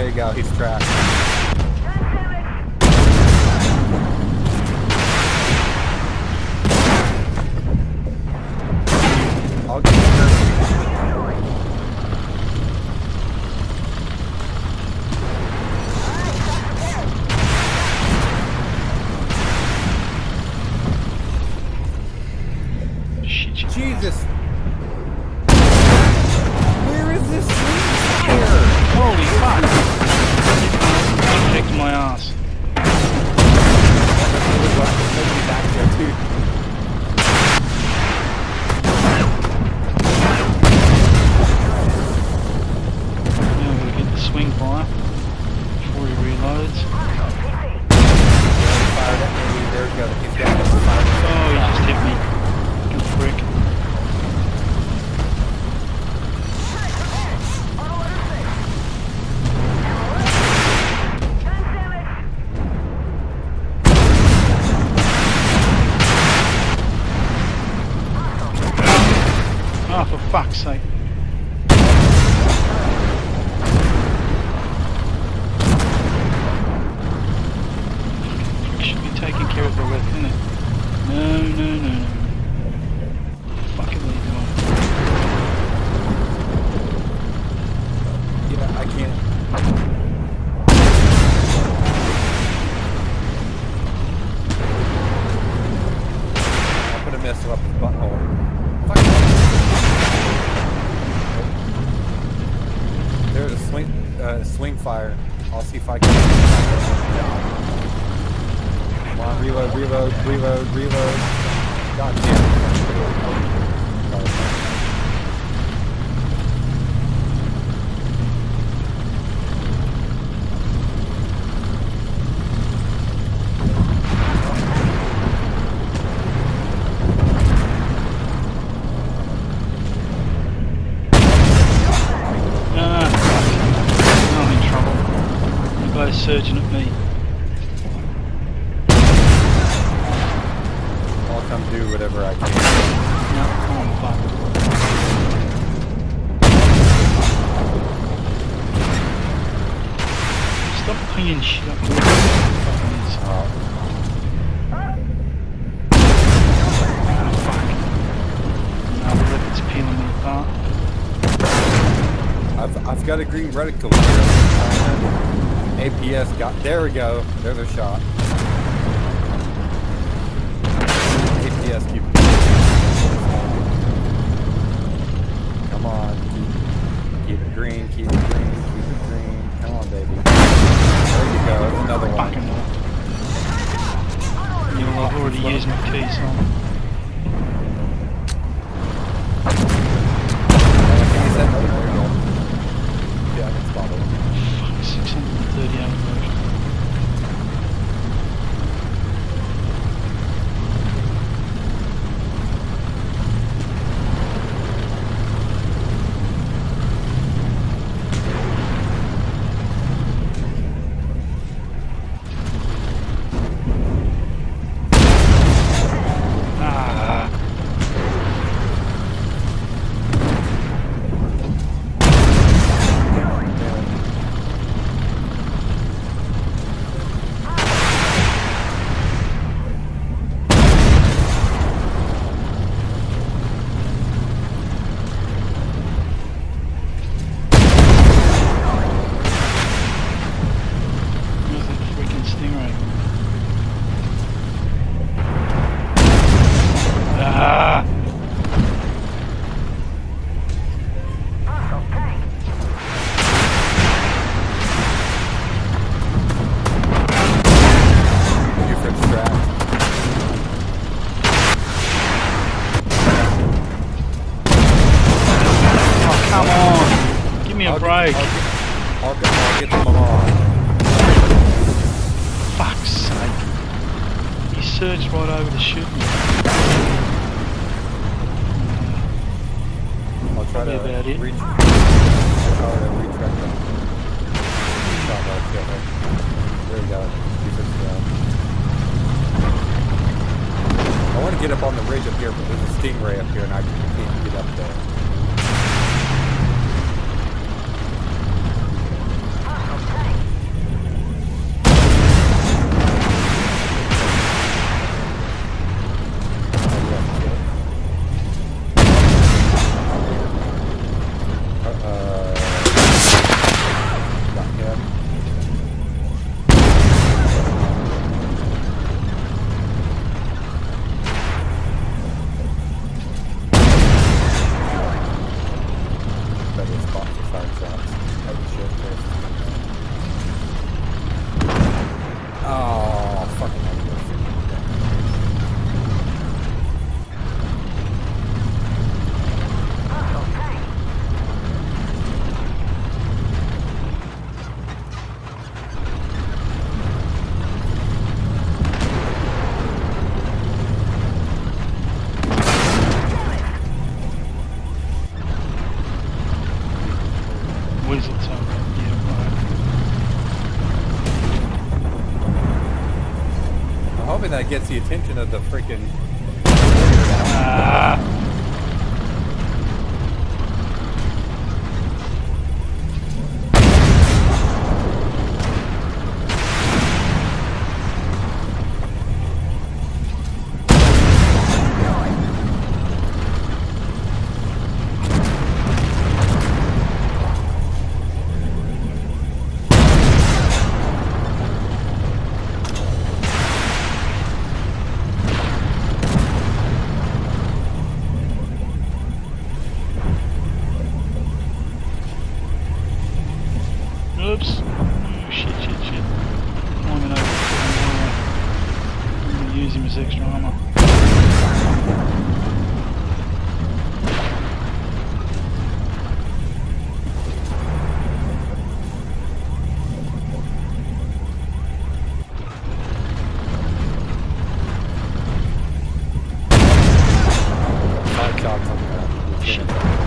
you go. He's trapped. I'll get you. Jesus! Where is this fire? Holy fuck! Kicked my ass. Back there too. Now we're gonna get the swing fire before he reloads. Fired at me. There we go. He's got us fired. Oh, he just hit me. Good frick. Oh, for fuck's sake. Should be taking care of the rest, isn't it? No. Fucking what are you doing? Yeah, I can't. I'm gonna mess up his butthole. Fuck. There's a swing fire. I'll see if I can. Come on, reload. God damn. Surging at me. I'll come do whatever I can. No, I'm fucked. Stop pinging shit up here. Oh, fuck. Now the reddit's peeling me apart. I've got a green reticle here. APS got, there we go. There's a shot. APS keep. Come on, keep it green, keep it green. Come on, baby. There you go. There's another one. Fucking hell. You know, I've already used my keys on. Yeah, I can spot it. 638 version. Break. I'll get them on. Fuck's sake. He surged right over to shoot me. I'll try to about it. retract them. There we go. I want to get up on the ridge up here, but there's a stingray up here and I can't get up there. Oh shit, oh, fucking hell. Weasel tail. Yeah, right. I'm hoping that gets the attention of the freaking. Ah. Oops. Oh, shit. Climbing over. I'm going to use him as extra armor. Hard shots on that. Shit.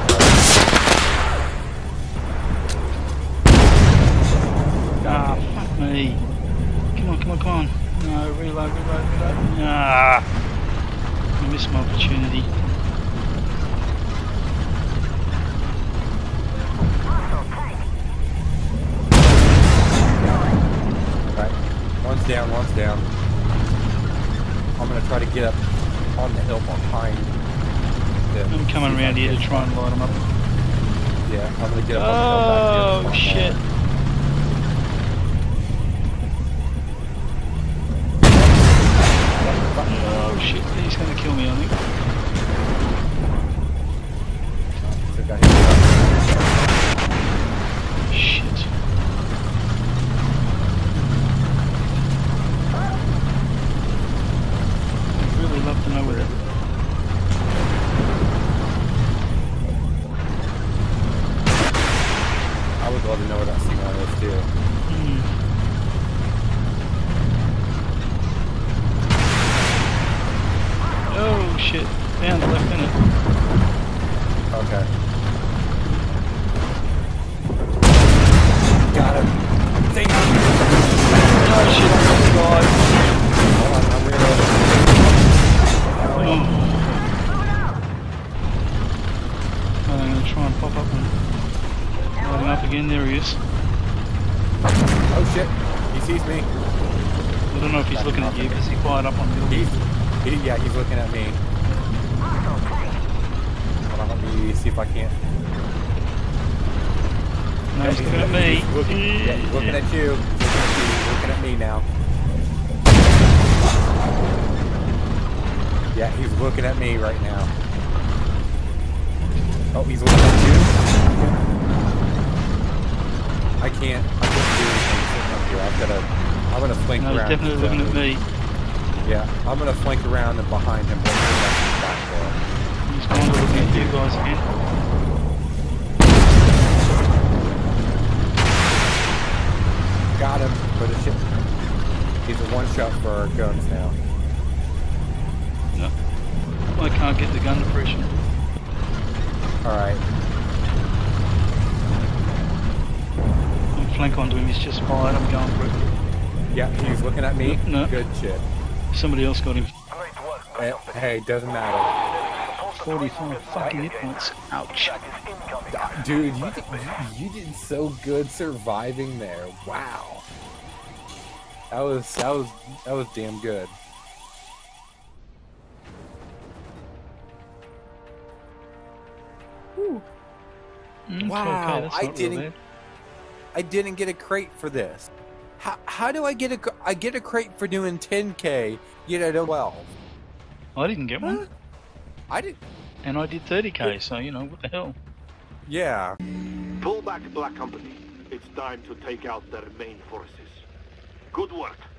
Ah, fuck me. Come on. No, reload. Ah. I missed my opportunity. Right. One's down. I'm gonna try to get up on the hill behind them. I'm coming around here to try and light them up. Yeah, I'm gonna get up on the hill back here. Oh, shit. Oh, shit. He's going to kill me, I think. Think I hit Shit. I'd really love to know where it is. I would love to know what that signal is too. Oh shit, down the left in it. Okay. Got him. Thank you. Oh shit, I'm gonna Hold on, I'm reloading. I'm gonna try and pop up and lighting up again. There he is. Oh shit, he sees me. I don't know if he's looking at you because he fired up on the Yeah, he's looking at me. Hold on, let me see if I can't. No, he's looking at me. He's looking at you. He's looking at me now. Yeah, he's looking at me right now. Oh, he's looking at you. I can't do anything sitting up here. I'm gonna flank No, he's around. definitely looking at me. Yeah, I'm gonna flank around and behind him. Back there. He's going to look at you guys again. Got him for the ship. He's a one shot for our guns now. No, I can't get the gun depression. Alright. I'm flank onto him, he's just fired, I'm going for it. Yeah, he's looking at me. No. Good shit. Somebody else got him. Hey, doesn't matter. 45 fucking hit points. Ouch. Dude, you did so good surviving there. Wow. That was damn good. Wow, okay, I didn't get a crate for this. How do I get a crate for doing 10K yet I don't 12? I didn't get one. Huh? I did. And I did 30k, so you know, what the hell. Yeah. Pull back, Black Company. It's time to take out their main forces. Good work.